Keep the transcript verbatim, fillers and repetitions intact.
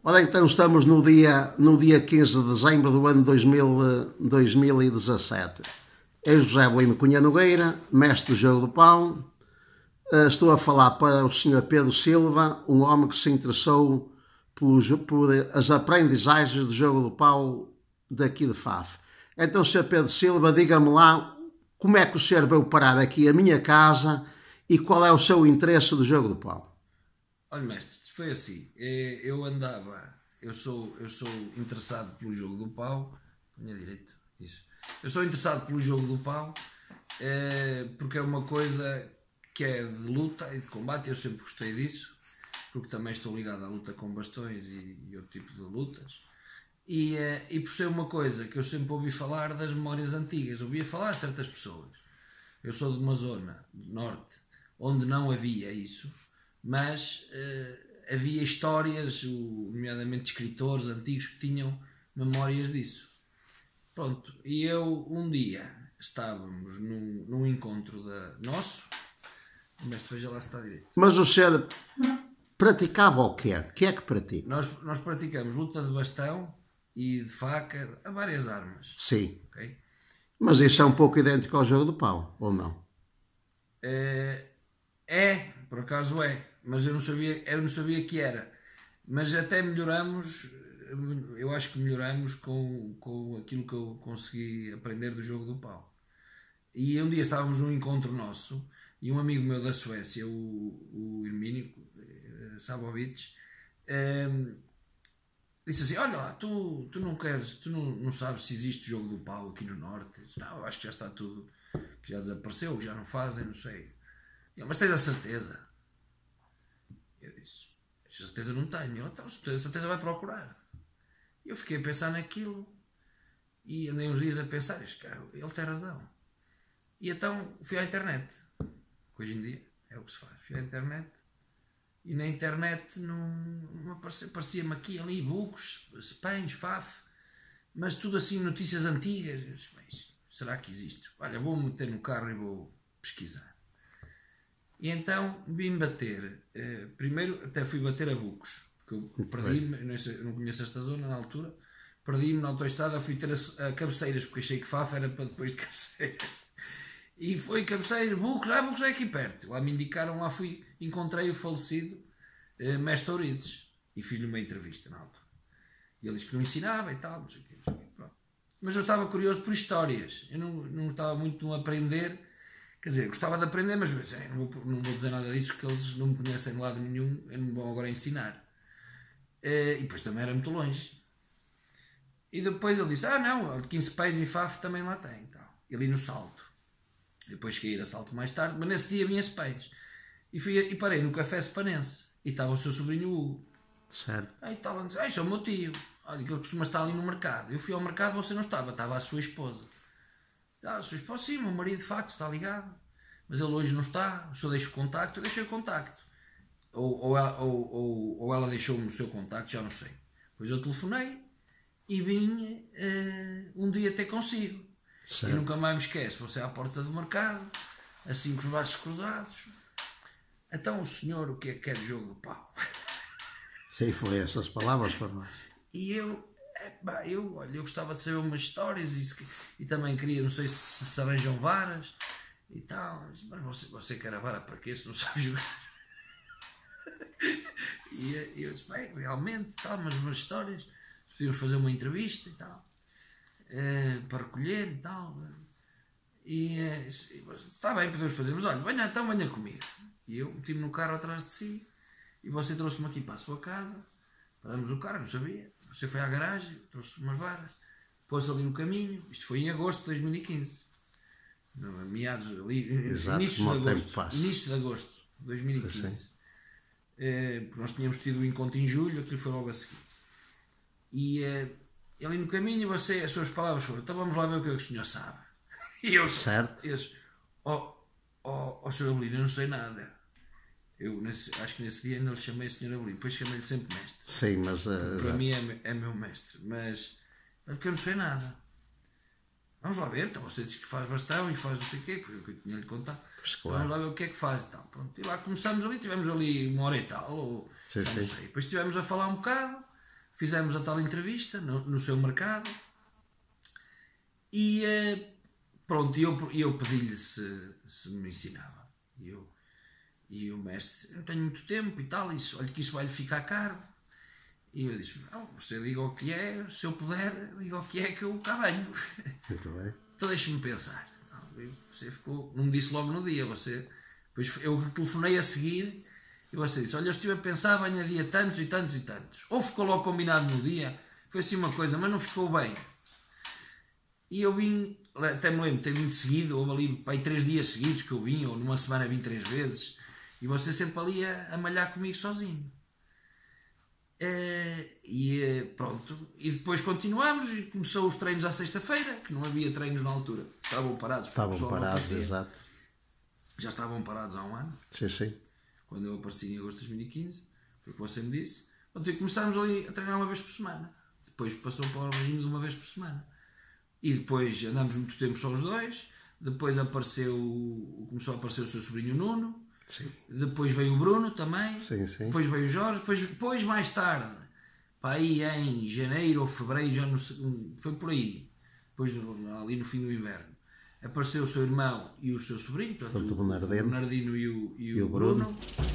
Ora, então estamos no dia, no dia quinze de dezembro do ano dois mil, dois mil e dezassete. Eu, José Avelino Cunha Nogueira, mestre do jogo do pau, estou a falar para o senhor Pedro Silva, um homem que se interessou por, por as aprendizagens do jogo do pau daqui de Faf. Então, senhor Pedro Silva, diga-me lá como é que o senhor veio parar aqui a minha casa e qual é o seu interesse do jogo do pau. Olha, mestre, foi assim, eu andava, eu sou, eu sou interessado pelo jogo do pau, minha direita, isso, eu sou interessado pelo jogo do pau, é, porque é uma coisa que é de luta e de combate, eu sempre gostei disso, porque também estou ligado à luta com bastões e, e outro tipo de lutas, e, é, e por ser uma coisa que eu sempre ouvi falar das memórias antigas, ouvia falar de certas pessoas, eu sou de uma zona do norte, onde não havia isso, mas uh, havia histórias, nomeadamente de escritores antigos, que tinham memórias disso. Pronto, e eu um dia estávamos num, num encontro da, nosso, mas veja lá se está direito. Mas o senhor praticava o quê? O que é que pratica? Nós, nós praticamos luta de bastão e de faca, a várias armas. Sim. Okay? Mas isso é um pouco idêntico ao jogo do pau, ou não? Uh, é, por acaso é. Mas eu não sabia, eu não sabia que era. Mas até melhoramos, eu acho que melhoramos com, com aquilo que eu consegui aprender do jogo do pau. E um dia estávamos num encontro nosso e um amigo meu da Suécia, o, o Hermínio Sabovich, um, disse assim, olha lá, tu, tu não queres, tu não, não sabes se existe jogo do pau aqui no Norte? Eu disse, não, eu acho que já está tudo, que já desapareceu, que já não fazem, não sei. Eu, mas tens a certeza? Eu disse, certeza não tenho. Ele, então, certeza vai procurar. Eu fiquei a pensar naquilo e andei uns dias a pensar, este cara, ele tem razão. E então fui à internet, que hoje em dia é o que se faz. Fui à internet e na internet não, não aparecia, aparecia-me aqui, ali, e-books, spams, faf, mas tudo assim, notícias antigas. Eu disse, mas será que existe? Olha, vou meter no carro e vou pesquisar. E então vim bater, eh, primeiro até fui bater a Bucos, porque eu perdi-me, eu não conheço esta zona na altura, perdi-me na autoestrada, fui ter a, a Cabeceiras, porque achei que Faf era para depois de Cabeceiras. E foi Cabeceiras, Bucos, ah, Bucos é aqui perto. Lá me indicaram, lá fui, encontrei o falecido eh, Mestre Eurides e fiz-lhe uma entrevista na altura. E ele disse que não ensinava e tal, não sei o quê, não sei o quê, pronto. Mas eu estava curioso por histórias, eu não, não estava muito a aprender. Quer dizer, gostava de aprender, mas assim, não, vou, não vou dizer nada disso porque eles não me conhecem de lado nenhum, eu não me vão agora ensinar. E depois também era muito longe. E depois ele disse, ah não, quinze pés e Faf também lá tem. Então, ali no Salto. Depois cheguei a ir a Salto mais tarde, mas nesse dia vinha pés. E, fui, e parei no Café Sepanense. E estava o seu sobrinho Hugo. Certo. Aí estava a dizer, ah, isso é o meu tio. Olha, que ele costuma estar ali no mercado. Eu fui ao mercado, você não estava, estava a sua esposa. Ah, sua esposa, sim, o meu marido de facto está ligado, mas ele hoje não está, o senhor deixa o contacto, eu deixei o contacto. Ou, ou, ela, ou, ou, ou ela deixou-me o seu contacto, já não sei. Depois eu telefonei e vim uh, um dia até consigo. Certo. E nunca mais me esqueço, você à porta do mercado, assim com os braços cruzados. Então o senhor, o que é que quer de jogo do pau? Sim, foi essas palavras, Fernando. E eu... Bah, eu, olha, eu gostava de saber umas histórias e, e também queria, não sei se, se arranjam varas e tal, mas você, você quer a vara para quê se não sabe jogar? E, e eu disse, bem, realmente, tal, mas umas histórias, podíamos fazer uma entrevista e tal, eh, para recolher e tal, e eh, está bem, podemos fazer, mas olha, venha, então venha comigo. E eu meti-me no carro atrás de si e você trouxe-me aqui para a sua casa, paramos o carro, não sabia. Você foi à garagem, trouxe umas varas, pôs ali no caminho. Isto foi em agosto de dois mil e quinze. Meados ali, exato, início de agosto. Início de agosto de dois mil e quinze. Sim, sim. É, porque nós tínhamos tido o encontro em julho, aquilo foi logo a seguir. E é, ali no caminho, você, as suas palavras foram: então vamos lá ver o que, é que o senhor sabe. E eu, certo. Eu disse: ó, ó, ó, senhor Avelino, eu não sei nada. Eu nesse, acho que nesse dia ainda lhe chamei senhor Avelino, depois chamei-lhe sempre mestre. Sim, mas... Uh, para mim é, é meu mestre, mas é porque eu não sei nada. Vamos lá ver, então você diz que faz bastão e faz não sei o quê, porque eu tinha-lhe contado. Pois, claro. Vamos lá ver o que é que faz e tal. Pronto, e lá começamos ali, tivemos ali uma hora e tal, ou, sim, não sim. sei. Depois estivemos a falar um bocado, fizemos a tal entrevista no, no seu mercado e pronto, eu, eu pedi-lhe se, se me ensinava. E, eu, e o mestre, eu não tenho muito tempo e tal, isso, olha que isso vai-lhe ficar caro. E eu disse, não, você diga o que é, se eu puder, diga o que é que eu cá venho. Muito bem. Então deixe-me pensar. Você ficou, não me disse logo no dia, você... Depois eu telefonei a seguir e você disse, olha, eu estive a pensar, venha dia tantos e tantos e tantos. Ou ficou logo combinado no dia, foi assim uma coisa, mas não ficou bem. E eu vim, até me lembro, tem muito seguido, houve ali pai, três dias seguidos que eu vim, ou numa semana vim três vezes, e você sempre ali a, a malhar comigo sozinho. É, e pronto, e depois continuamos e começou os treinos à sexta-feira, que não havia treinos na altura, estavam parados. Estavam parados, exato. Já estavam parados há um ano. Sim, sim. Quando eu apareci em agosto de dois mil e quinze, foi o que você me disse. Então, começámos ali a treinar uma vez por semana. Depois passou para o regime de uma vez por semana. E depois andamos muito tempo só os dois. Depois apareceu, começou a aparecer o seu sobrinho Nuno. Sim. Depois veio o Bruno também. Sim, sim. Depois veio o Jorge. Depois, depois mais tarde, para aí em janeiro ou fevereiro, já não sei, foi por aí. Depois ali no fim do inverno. Apareceu o seu irmão e o seu sobrinho, portanto, Portanto, o Bernardino, o Bernardino e o, e e o o Bruno. Bruno.